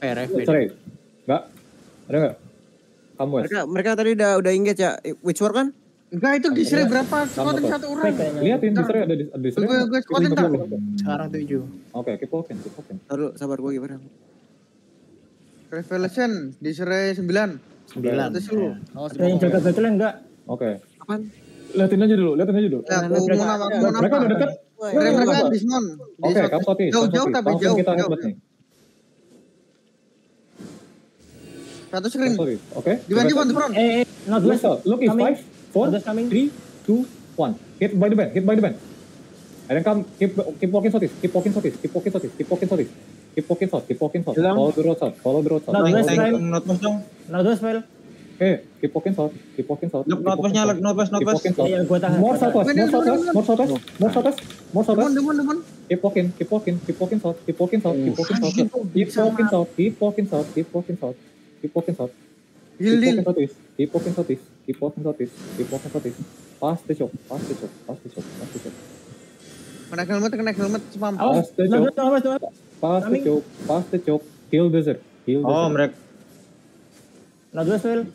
RFB. Enggak? Ada enggak? Kamu Mereka tadi udah engage ya? Which war kan? Enggak, itu diserai berapa? Squatin satu orang. Lihatin diserai ada diserai. Gue squatin tak? Sekarang 7. Oke, keep walking. Sabar gue gimana? Revelation diserai 9. 9. Terus lu. Ada yang jaga battle enggak? Oke. Apaan? Lihatin aja dulu. Ya, Mereka udah dekat. Mereka Dismon. Oke, kamu soti. Jauh tapi jauh. Kita hebat nih. Satu screen. Oke. Di front. Northwest. Look is 5, 4, 3, 2, 1. Hit by the band. And then come, keep walking south. Keep walking south. Follow the road south. Northwest file. Okay, keep walking south. Northwest. Iya, gua tahan. More southwest. Demon. Keep walking south. Heal. Keep walking southeast. Pass the choke. Kena helmet spam. Pass the choke. Heal desert. Oh, mereka. Northwest file.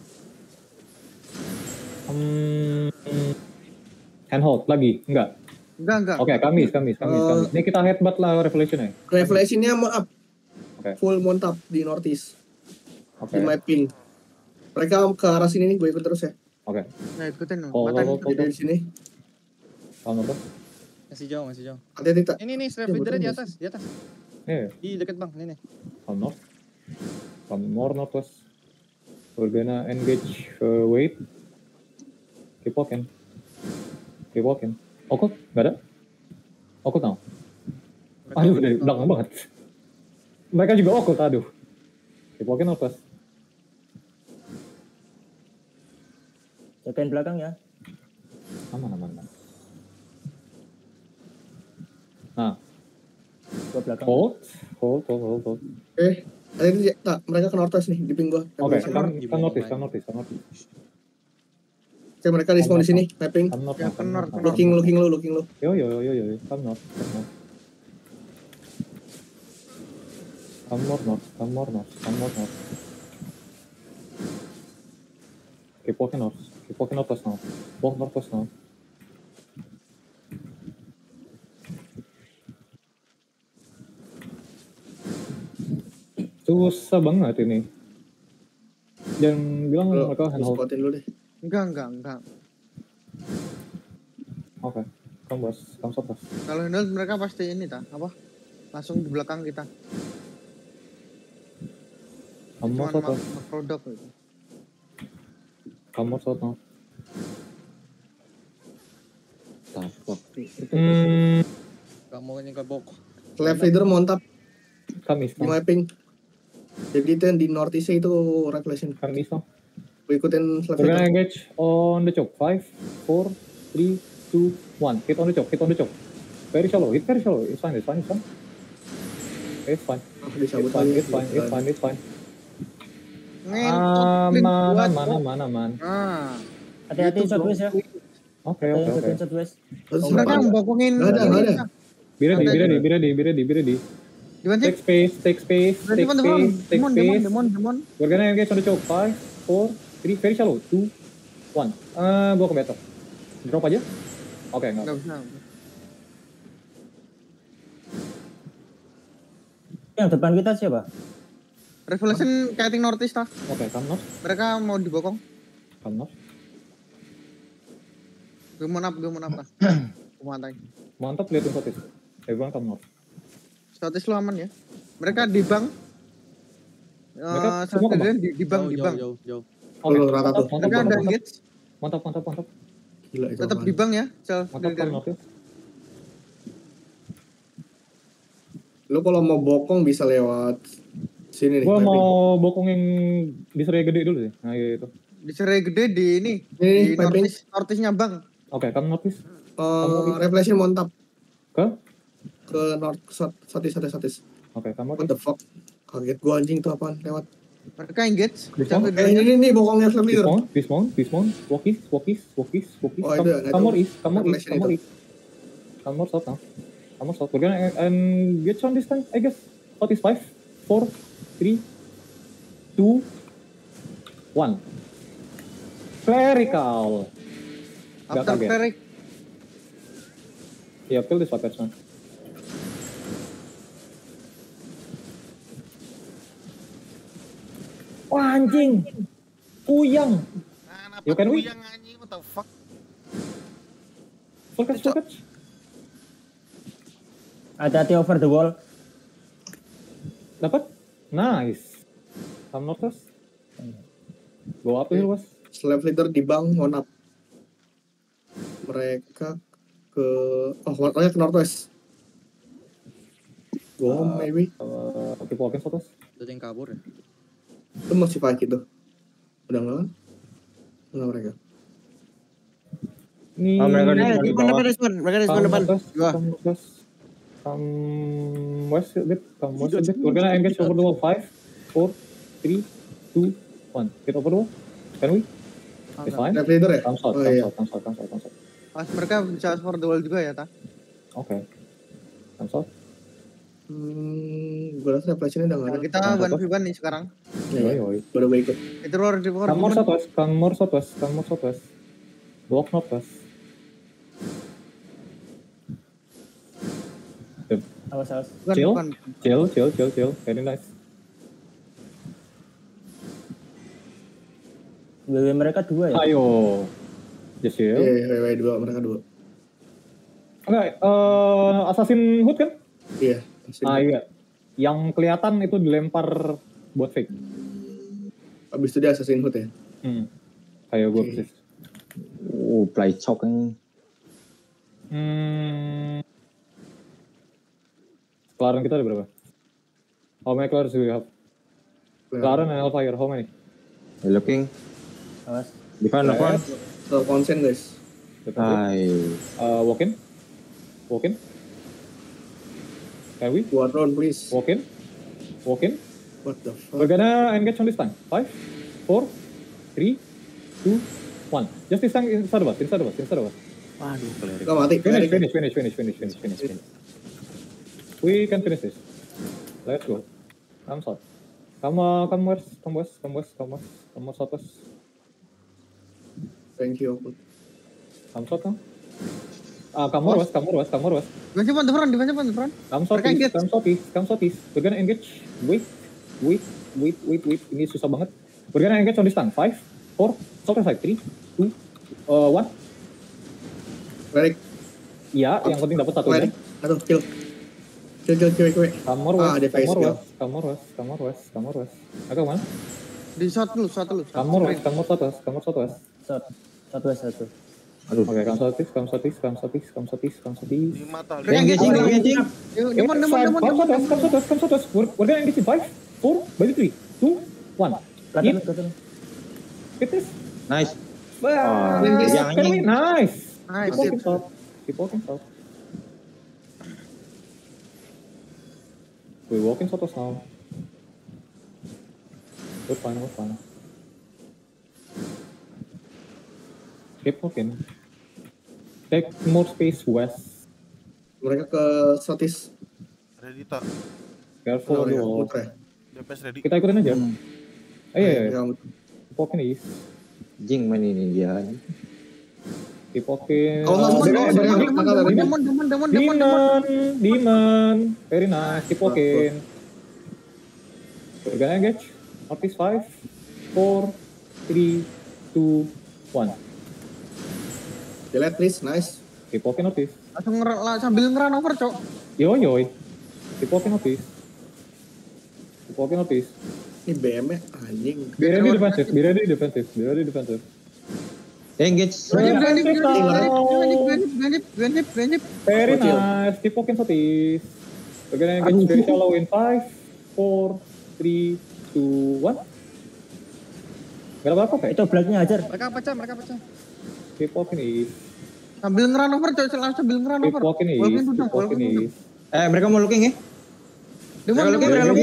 Handhold lagi? Enggak. Oke, Kamis. Ini kita headbutt lah Revelation-nya. Revelation-nya maaf. Oke. Full montap di Northeast. Oke. Di mapping. Mereka ke arah sini nih, gue ikut terus ya. Oke. Nah, ikutin. Jadi di sini. Kamu apa? Masih jauh. Hati-hati tak. Ini strap leader di atas. Iya. Di dekat bang, ini. Come more northwest. We're gonna engage wait. Keep walking. Okut? Gak ada? Okut now. Aduh, dari belakang banget. Mereka juga okut, aduh. Keep walking northwest. Jagain belakang ya. Aman. Nah. Gua belakang. Hold. Tadi mereka ke Northwest nih, di ping gua. Oke, come notice. Oke, mereka di spawn di sini, mapping. Looking lu. Yo. Come north. Come north. Keep walking northwest now. Walk northwest now. Susah banget ini. Jangan bilang mereka handhold. Spotin lu deh. Enggak. Oke. Come south. Kalau handle mereka pasti ini langsung di belakang kita. Come south. Produk itu. Come south now. Tapak. Kamu ini kebok. Left leader montap Kamis. di mapping. Jadi itu yang di Northeast itu Revelation. Kamis now. Gue ikutin left We're gonna leader. engage on the choke. 5, 4, 3, 2, 1. Hit on the choke. Very shallow. It's fine. It's fine. It's fine. Aman. Hati-hati southwest ya. Oke. Southwest. Mereka membokongin. Nggak ada. Be ready. Take space. Demon. We're gonna engage on the choke. 5, 4, 3, very shallow. 2, 1. Gua ke battle. Drop aja. Oke, enggak. Enggak bisa. Yang depan kita siapa? Revelation kiting Northeast tah. Oke, come north. Mereka mau dibokong. Come north. Gue mau nap tah. Kumantai. Mantap liatin sotis. Everyone come north. Status lu aman ya. Mereka di bank. Mereka semua ke bank? Di bank. Jauh. Oke, Rata tuh. Mereka ada engage. Mantap. Gila itu. Tetap di bank ya. Mantap come north ya. Lu kalau mau bokong bisa lewat sini nih. Gua mau bokongin di serai gede dulu sih. Nah, itu. Di serai gede di ini. Ini Di Northeast-nya bang. Oke, come north. Revelation montap Ke north satis. Oke, come What north. the fuck? Kaget gua anjing tuh apaan lewat. Mereka engage. Ini bokongnya flame leader. Dismount. Walkies. Oh, itu Come north. Come north south now. We're gonna engage on this time, I guess. 5, 4, 3, 3, 2, 1. Clerical. Gak After kaget. cleric. Yeah, kill this attachment. Wah anjing. Puyang. You can win. Yang anjing, what the fuck? Full catch, full catch. Hati-hati over the wall. Dapat? Nice. Come Northwest. Go up here, was. Slave leader di bank on up. Mereka ke warnanya ke northwest. Go home maybe. Keep walking, Sotos. Ada yang kabur ya? Itu masih fight gitu. Udah nggak kan? Nggak mereka. Nih. Oh, mereka di- Di depan depan. Mereka di depan depan. Gua. Come west a bit. Come west a bit. We're gonna engage over the wall. 5, 4, 3, 2, 1. Get over the wall. Can we? It's fine. Slave leader ya? Come south, Oh come iya. south, come south, come south, come south. Pas mereka bisa for the wall juga ya, Ta? Oke. Come south. Gue rasa flashnya udah nggak Nah, ada. kita 1v1 nih sekarang. Yoi, yoi. Baru ikut. Itu luar di Come more southwest, come more southwest, come more southwest. Walk northwest. Awas, awas. Chill. Bukan. Chill. Very nice. WW mereka 2 ya? Ayo. Just chill. Iya, dua, mereka dua. Enggak, Assassin Hood kan? Iya. masih Ah dua. iya. Yang kelihatan itu dilempar buat fake. Abis itu dia assassin hood ya. Kayak gue Oke. persis. Play chok ini. Kelaran kita ada berapa? How many clarans do we have? Kelaran and Hellfire, how many? Looking. Awas. Depan, depan. So konsen guys. Walk in. Can we? Buat round please. Walk in. What the We're fuck? gonna engage on this time. 5, 4, 3, 2, 1. Just this time inside of us. Waduh, cleric. Gak mati. Finish. We can finish this. Let's go. Come south. Come west. Come southwest. Thank you. Come south now. Come more west. Defensive on the front. Come Mereka engage. southeast. We're gonna engage. Wait. Ini susah banget. We're gonna engage on this time. 5, 4, southwest side. 3, 2, 1. Cleric. Iya, yang penting dapat satu Cleric. aja. Aduh, kill. Come more dia face kill. west. Mereka mana? Di shot dulu. Come more southwest. Southwest 1. Oke, come southeast. Di mata. Mereka engage. Demon. Come southwest. We're gonna engage in 5, 4, 3, 2, 1. Kelihatan. Hit this. Nice. Can we? Nice. Nice. Keep walking south. We're walking southwest now. We're fine. Keep walking. Take more space west. Mereka ke southeast. Ready tak? Careful ya, dulu. putra ya. DPS ready. Kita ikutin aja. Ayo. Ya, Keep walking east. Jing main ini dia. Keep walking. Kalau Demon. Very nice. Keep walking. We're gonna engage. Northeast 5, 4, 3, 2, 1. delete please, nice. Keep walking northeast. Langsung sambil ngeran over, Cok. Yoi. Keep walking northeast. Ini BM-nya anjing. Be ready defensive. Engage. Ganjip. Very nice. Keep walking southeast. We're gonna engage very shallow in 5, 4, 3, 2, 1. Gak ada apa-apa kayak. Itu blacknya hajar. Mereka pecah. Keep walking east. Sambil ngeran over, Cok. Sambil ngeran Keep over. walking east. Mereka mau looking ya? Demon.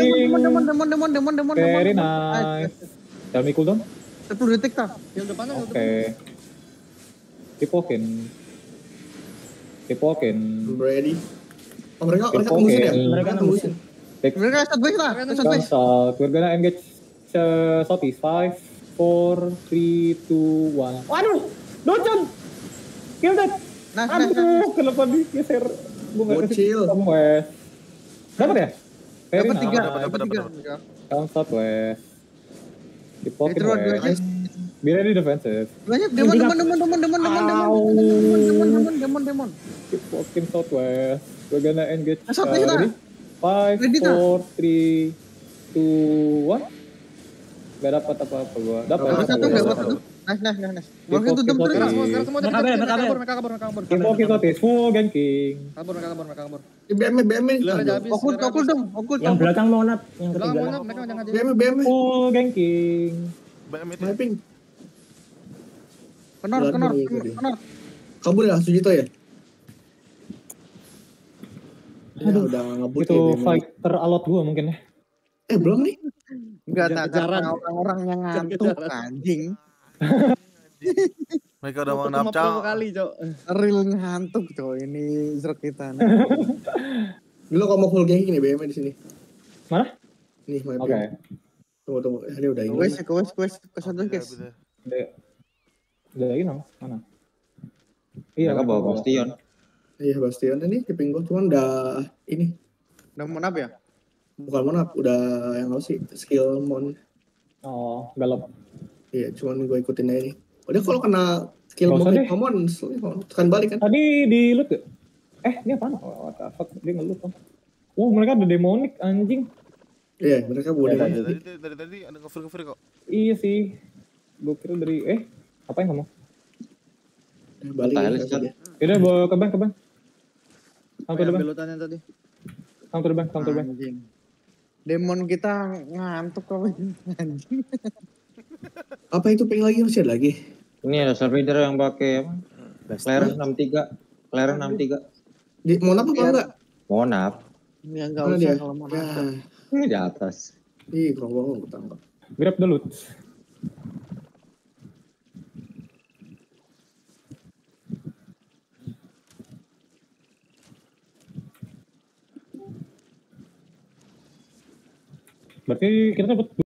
Very nice. Tell me cooldown. 10 detik, Ta. Yang depannya. Oke. Keep walking. I'm ready. Oh, mereka Keep tembusin ya? walking. Mereka tembusin. Take Mereka shot base lah. Shot base. consult. We're gonna engage southeast. 5, 4, 3, 2, 1. Waduh, Docon, kill that. Nice. Aduh, kenapa digeser? Gue nggak kasih Bocil. kamu West. Dapat ya? Very Dapat nice. 3. Dapat, Dapat dapat, 3. Consult West. Keep walking Itu dua West. Be ready defensive. Banyak demon. Keep walking southwest. We're gonna engage. Southwest lah. Ready? 5, Ready tak? 4, 3, 2, 1. Gak dapat apa-apa gua. Dapat. Dapat satu. Dapat. Nice. Keep Walking to them walking terus. Sekarang semua mereka kabur. Keep walking southeast. Full ganking. Kabur. Di BM. Gila udah habis. Okul dong. Yang belakang monat, yang Belakang ketiga. mana? Mereka jangan jadi. BM. Full ganking. BM itu. Mapping. Kenor. Kabur ya, Sujito ya? Ya, udah ngebut Itu ya, BM. fighter alot gua mungkin ya. Belum nih. Enggak tak Kejar-kejaran. karena orang-orang yang ngantuk anjing. Mereka udah mau Tutup 50 napcang. kali, Cok. Real ngantuk coy ini Zrok kita. Dulu kalau mau full ganking nih BM di sini. Mana? Nih, mapping. Oke. Tunggu. Ini udah ini. Kues ke sana guys. Udah ini mana? Iya. Mereka bawa bastion. Iya, Bastion ini keeping gua cuman udah ini. Udah mau nap ya? Bukan monap, udah yang apa sih? Skill mon. Oh, galop. Iya, cuman gue ikutin aja nih. Udah kalau kena skill Nggak usah deh. mon, tekan balik kan. Tadi di loot ya? Ini apaan? Oh, what the fuck? Dia nge-loot kan. Mereka ada demonic anjing. Iya, mereka boleh. Ya, Dari tadi ada cover kok. Iya sih. Gue kira dari apa yang kamu? Balik. Thailand, ya, dia. Yaudah bawa ke bank. Come to the bank. Ambil lutannya tadi. Come to the bank. Anjing. Demon kita ngantuk kok anjing. Apa itu ping lagi masih ada lagi? Ini ada servider yang pakai apa? Clarence 63. Clarence 63. Di monap apa enggak? Monap. Ya enggak Mana usah dia? kalau mau Ya, nap. Ini di atas. ih, kerongkong gue tangkap. Grab the loot. Berarti kita dapat